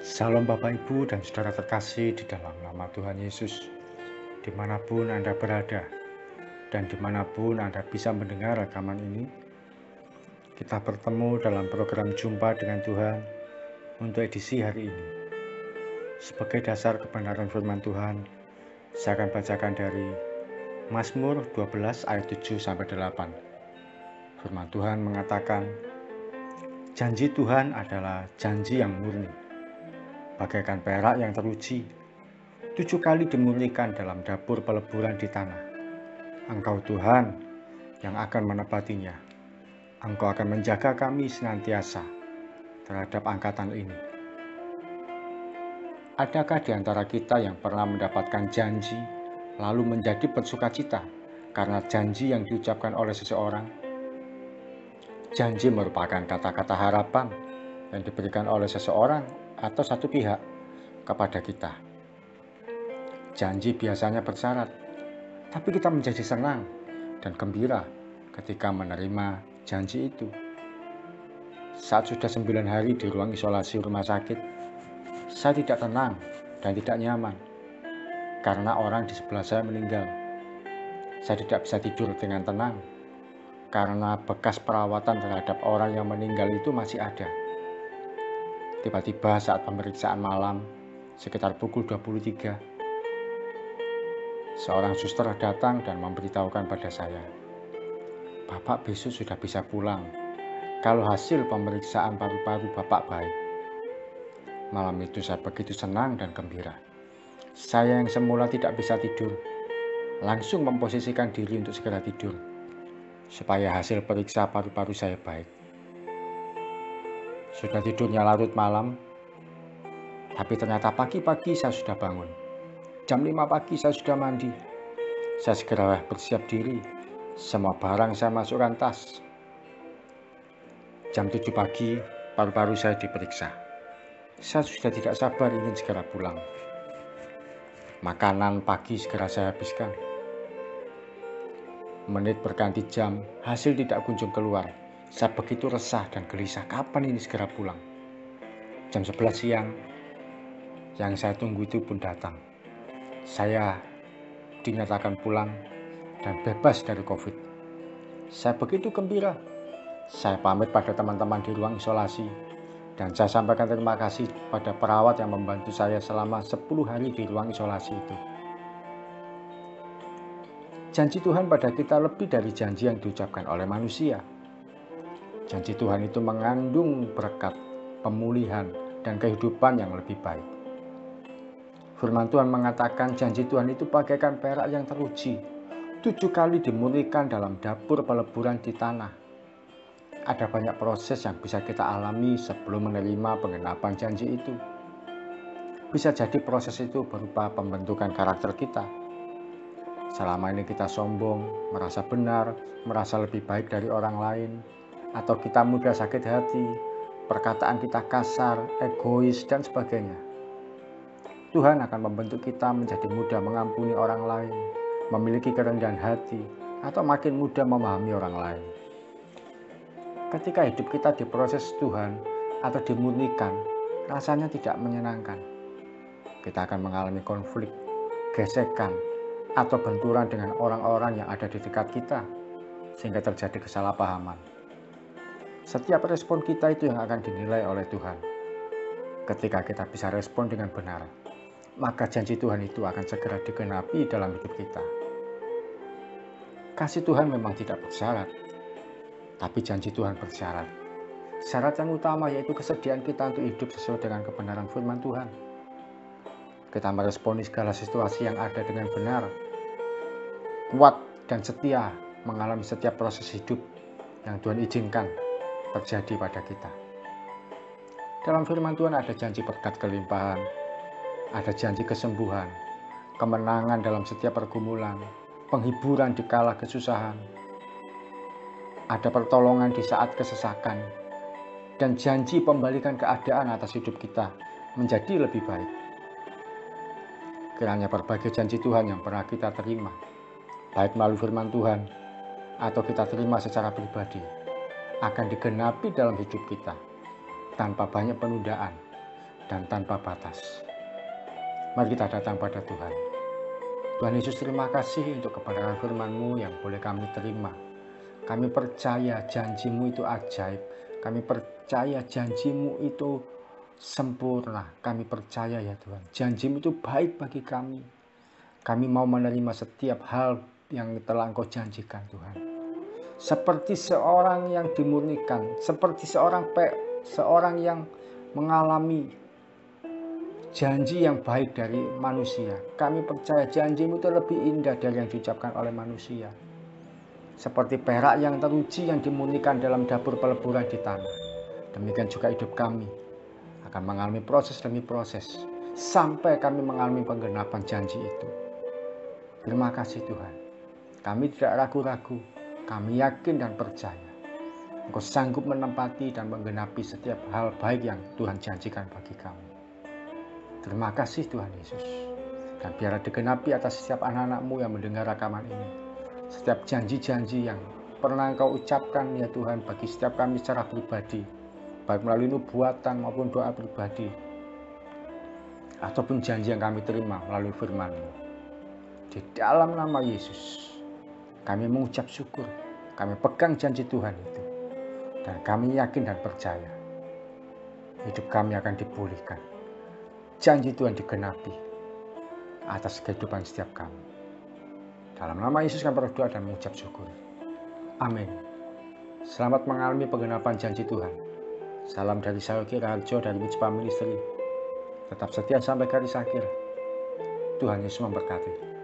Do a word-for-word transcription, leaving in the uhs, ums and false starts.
Salam Bapak Ibu dan Saudara terkasih di dalam nama Tuhan Yesus. Dimanapun Anda berada dan dimanapun Anda bisa mendengar rekaman ini, kita bertemu dalam program Jumpa dengan Tuhan untuk edisi hari ini. Sebagai dasar kebenaran firman Tuhan, saya akan bacakan dari Mazmur dua belas ayat tujuh sampai delapan. Firman Tuhan mengatakan, janji Tuhan adalah janji yang murni, bagaikan perak yang teruji, tujuh kali dimurnikan dalam dapur peleburan di tanah. Engkau Tuhan yang akan menepatinya. Engkau akan menjaga kami senantiasa terhadap angkatan ini. Adakah di antara kita yang pernah mendapatkan janji lalu menjadi bersukacita karena janji yang diucapkan oleh seseorang? Janji merupakan kata-kata harapan yang diberikan oleh seseorang atau satu pihak kepada kita. Janji biasanya bersyarat, tapi kita menjadi senang dan gembira ketika menerima janji itu. Saat sudah sembilan hari di ruang isolasi rumah sakit, saya tidak tenang dan tidak nyaman karena orang di sebelah saya meninggal. Saya tidak bisa tidur dengan tenang karena bekas perawatan terhadap orang yang meninggal itu masih ada. Tiba-tiba saat pemeriksaan malam, sekitar pukul dua puluh tiga, seorang suster datang dan memberitahukan pada saya, Bapak besok sudah bisa pulang kalau hasil pemeriksaan paru-paru Bapak baik. Malam itu saya begitu senang dan gembira. Saya yang semula tidak bisa tidur, langsung memposisikan diri untuk segera tidur, supaya hasil periksa paru-paru saya baik. Sudah tidurnya larut malam, tapi ternyata pagi-pagi saya sudah bangun. Jam lima pagi saya sudah mandi. Saya segera bersiap diri. Semua barang saya masukkan tas. Jam tujuh pagi, paru-paru saya diperiksa. Saya sudah tidak sabar ingin segera pulang. Makanan pagi segera saya habiskan. Menit berganti jam, hasil tidak kunjung keluar. Saya begitu resah dan gelisah, kapan ini segera pulang? Jam sebelas siang, yang saya tunggu itu pun datang. Saya dinyatakan pulang dan bebas dari COVID. Saya begitu gembira. Saya pamit pada teman-teman di ruang isolasi dan saya sampaikan terima kasih pada perawat yang membantu saya selama sepuluh hari di ruang isolasi itu. Janji Tuhan pada kita lebih dari janji yang diucapkan oleh manusia. Janji Tuhan itu mengandung berkat, pemulihan, dan kehidupan yang lebih baik. Firman Tuhan mengatakan janji Tuhan itu bagaikan perak yang teruji, tujuh kali dimurnikan dalam dapur peleburan di tanah. Ada banyak proses yang bisa kita alami sebelum menerima pengenapan janji itu. Bisa jadi proses itu berupa pembentukan karakter kita. Selama ini kita sombong, merasa benar, merasa lebih baik dari orang lain, atau kita mudah sakit hati, perkataan kita kasar, egois, dan sebagainya. Tuhan akan membentuk kita menjadi mudah mengampuni orang lain, memiliki kerendahan hati, atau makin mudah memahami orang lain. Ketika hidup kita diproses Tuhan atau dimurnikan, rasanya tidak menyenangkan. Kita akan mengalami konflik, gesekan, atau benturan dengan orang-orang yang ada di dekat kita, sehingga terjadi kesalahpahaman. Setiap respon kita itu yang akan dinilai oleh Tuhan. Ketika kita bisa respon dengan benar, maka janji Tuhan itu akan segera digenapi dalam hidup kita. Kasih Tuhan memang tidak bersyarat, tapi janji Tuhan bersyarat. Syarat yang utama yaitu kesediaan kita untuk hidup sesuai dengan kebenaran firman Tuhan. Kita meresponi segala situasi yang ada dengan benar, kuat dan setia mengalami setiap proses hidup yang Tuhan izinkan terjadi pada kita. Dalam firman Tuhan ada janji berkat kelimpahan, ada janji kesembuhan, kemenangan dalam setiap pergumulan, penghiburan di kala kesusahan, ada pertolongan di saat kesesakan, dan janji pembalikan keadaan atas hidup kita menjadi lebih baik. Kiranya berbagai janji Tuhan yang pernah kita terima, baik melalui firman Tuhan atau kita terima secara pribadi, akan digenapi dalam hidup kita tanpa banyak penundaan dan tanpa batas. Mari kita datang pada Tuhan. Tuhan Yesus, terima kasih untuk kebenaran firman-Mu yang boleh kami terima. Kami percaya janji-Mu itu ajaib. Kami percaya janji-Mu itu sempurna. Kami percaya ya Tuhan, janji-Mu itu baik bagi kami. Kami mau menerima setiap hal yang telah Engkau janjikan Tuhan. Seperti seorang yang dimurnikan, seperti seorang pe, seorang yang mengalami janji yang baik dari manusia. Kami percaya janji-Mu itu lebih indah dari yang diucapkan oleh manusia. Seperti perak yang teruji yang dimurnikan dalam dapur peleburan di tanah. Demikian juga hidup kami akan mengalami proses demi proses sampai kami mengalami penggenapan janji itu. Terima kasih Tuhan. Kami tidak ragu-ragu, kami yakin dan percaya Engkau sanggup menempati dan menggenapi setiap hal baik yang Tuhan janjikan bagi kami. Terima kasih Tuhan Yesus. Dan biarlah digenapi atas setiap anak-anak-Mu yang mendengar rekaman ini. Setiap janji-janji yang pernah Engkau ucapkan ya Tuhan bagi setiap kami secara pribadi, baik melalui nubuatan maupun doa pribadi, ataupun janji yang kami terima melalui firman-Mu. Di dalam nama Yesus, kami mengucap syukur, kami pegang janji Tuhan itu, dan kami yakin dan percaya, hidup kami akan dipulihkan. Janji Tuhan digenapi atas kehidupan setiap kami. Dalam nama Yesus kami berdoa dan mengucap syukur. Amin. Selamat mengalami penggenapan janji Tuhan. Salam dari saya Yogi Raharjo dari Mitspa Ministry. Tetap setia sampai garis akhir. Tuhan Yesus memberkati.